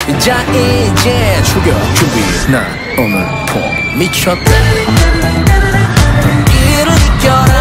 자 이제 출격 준비. 난 오늘 폼 미쳤다. 이를 이겨라.